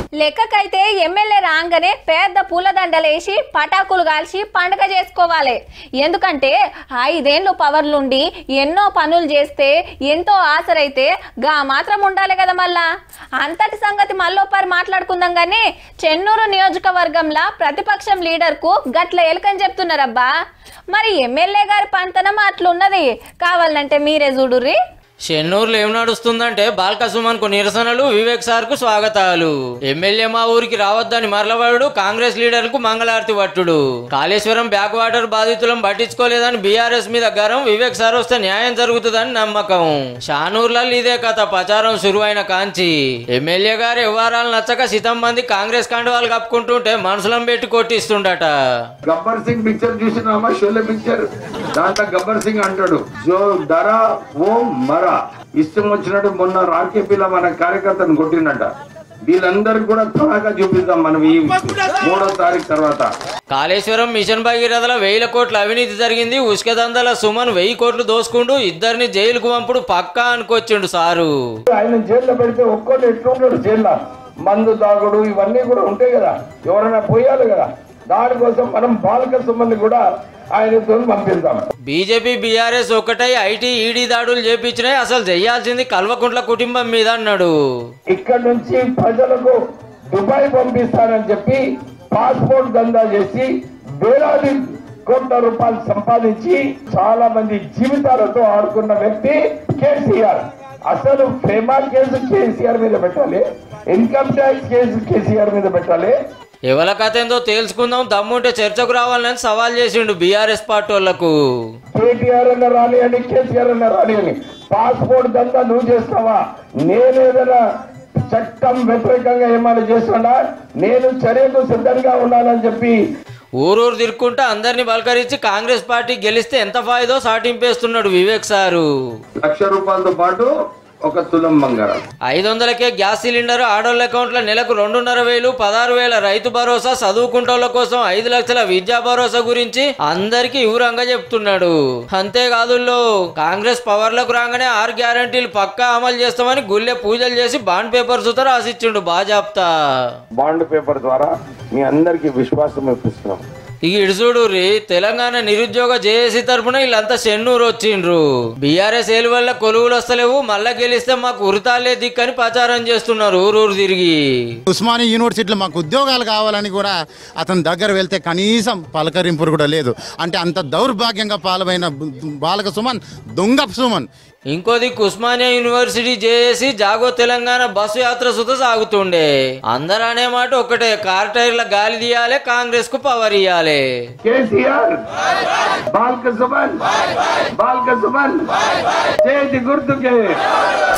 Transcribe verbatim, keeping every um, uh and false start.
లెక్కకైతే MLA రాగానే పెద్ద పూలదండలేసి పటాకులు కాల్చి పండగ చేసుకోవాలి. ఎందుకంటే ఐదేళ్లు పవర్లుండి ఎన్నో పనులు చేస్తే ఎంతో ఆసరైతే గా మాత్రం ఉండాలి కదా. మళ్ళా అంతటి సంగతి మళ్ళొప్పరి మాట్లాడుకుందాం. గానీ చెన్నూరు నియోజకవర్గంలో ప్రతిపక్షం లీడర్ కు గట్ల ఎలకని చెప్తున్నారబ్బా. మరి ఎమ్మెల్యే గారి పంతనం అట్లున్నది. కావాలంటే మీరే చూడుర్రి. చెన్నూరులో ఏం నడుస్తుందంటే బాల్క సుమన్ కు నిరసనలు, వివేక్ సార్ కు స్వాగతాలు. ఎమ్మెల్యే మా ఊరికి రావద్దని మరలవాడు, కాంగ్రెస్ లీడర్ కు మంగళారతి పట్టుడు. కాళేశ్వరం బ్యాక్ వాటర్ బాధితులను పట్టించుకోలేదని బీఆర్ఎస్ మీద గరం, వివేక్ సార్ వస్తే న్యాయం జరుగుతుందని నమ్మకం. షానూర్లలో ఇదే కథ ప్రచారం శురువైన కాంచి. ఎమ్మెల్యే గారు వ్యవహారాలు నచ్చక శితం మంది కాంగ్రెస్ కండువాలు కప్పుకుంటుంటే మనసులం పెట్టి కొట్టిస్తుండట. గబ్బర్ సింగ్ పిక్చర్ చూసినామా? షోలే పిక్చర్, దాంట్లో గబ్బర్ సింగ్ అంటాడు, జో దరా ఓ మరా. ఇష్టం వచ్చినట్టు మొన్న రాకేపీలో మన కార్యకర్తను కొట్టిండట. వీళ్ళందరికీ కూడా త్వరగా చూపిద్దాం మనం ఈ మూడో తారీఖు తర్వాత. కాళేశ్వరం మిషన్ భగీరథలో వేల కోట్ల అవినీతి జరిగింది. ఉసుక దందాల సుమన్ వెయ్యి కోట్లు దోసుకుంటూ ఇద్దరిని జైలుకు పంపుడు పక్కా అనుకొచ్చిండు సారు. ఆయన జైల్లో పెడితే ఒక్కోళ్ళు ఎట్లుంటాడు జైల్లో, మందు తాగుడు ఇవన్నీ కూడా ఉంటాయి కదా, ఎవరైనా పోయాలి కదా. దానికోసం మనం బాల్క సుమన్ కూడా ఆయనతో పంపిద్దాం. బీజేపీ బీఆర్ఎస్ ఒకటై ఐటీ ఈడీ దాడులు చేపించినాయి. అసలు చెయ్యాల్సింది కల్వకుంట్ల కుటుంబం మీద అన్నాడు. ఇక్కడ నుంచి ప్రజలకు దుబాయ్ పంపిస్తానని చెప్పి పాస్పోర్ట్ దందా చేసి వేలాది కోట్ల రూపాయలు సంపాదించి చాలా మంది జీవితాలతో ఆడుకున్న వ్యక్తి కేసీఆర్. అసలు ఫేమా కేసు కేసీఆర్ మీద పెట్టాలి, ఇన్కమ్ ట్యాక్స్ కేసు కేసీఆర్ మీద పెట్టాలి. ఎవల కథ ఏందో తేల్చుకుందాం, దమ్ముంటే చర్చకు రావాలని సవాల్ చేసిండు బీఆర్ఎస్ పార్టీ వాళ్లకు. కేటీఆర్ అన్న రాని అని, కేసీఆర్ అన్న రాని అని పాస్పోర్ట్ దంతా నువ్వు చేస్తావా? నేనేదైనా చట్టం వ్యతిరేకంగా ఏమైనా చేస్తున్నా నేను చర్యకు సిద్ధంగా ఉండాలని చెప్పి ఊరూరు తిరుక్కుంటా అందరినీ బలకరించి కాంగ్రెస్ పార్టీ గెలిస్తే ఎంత ఫాయిదో సాటింపేస్తున్నాడు వివేక్ సారు. లక్ష రూపాయలతో పాటు ఒక తులం బంగారం, ఐదు వందలకే గ్యాస్ సిలిండర్, ఆడోళ్ళ అకౌంట్ల నెలకు రెండున్నర వేలు, పదహారు వేల రైతు భరోసా, చదువుకుంటోళ్ల కోసం ఐదు లక్షల విద్యా భరోసా గురించి అందరికి వివరంగా చెప్తున్నాడు. అంతేకాదు కాంగ్రెస్ పవర్లకు రాగానే ఆరు గ్యారంటీలు పక్కా అమలు చేస్తామని గుళ్ళె పూజలు చేసి బాండ్ పేపర్ సుత రాసిచ్చిండు బాజాప్తా. బాండ్ పేపర్ ద్వారా మీ అందరికి విశ్వాసం ఇప్పిస్తున్నాం. ఇక ఇడుచుడు రీ తెలంగాణ నిరుద్యోగ జేఏసీ తరఫున వీళ్ళంతా చెన్నూరు వచ్చిండ్రు. బీఆర్ఎస్ ఏలు వల్ల కొలువులు వస్తలేవు, మళ్ళా గెలిస్తే మాకు ఉరితాలే దిక్కని ప్రచారం చేస్తున్నారు ఊరూరు తిరిగి. ఉస్మానియా యూనివర్సిటీలో మాకు ఉద్యోగాలు కావాలని కూడా అతని దగ్గర వెళ్తే కనీసం పలకరింపులు కూడా లేదు. అంటే అంత దౌర్భాగ్యంగా పాలమైన బాలక సుమన్ దొంగ సుమన్. ఇంకో దిక్కు Osmania university JAC Jago Telangana bus యాత్ర సుత సాగుతుండే. అందరూ అనే మాట ఒకటే, కార్ టైర్ల గాలి తీయాలి, కాంగ్రెస్ కు పవర్ ఇయ్యాలి. కేసీఆర్ బాల్క సుమన్, బాల్క సుమన్ చేతి గుర్తుకే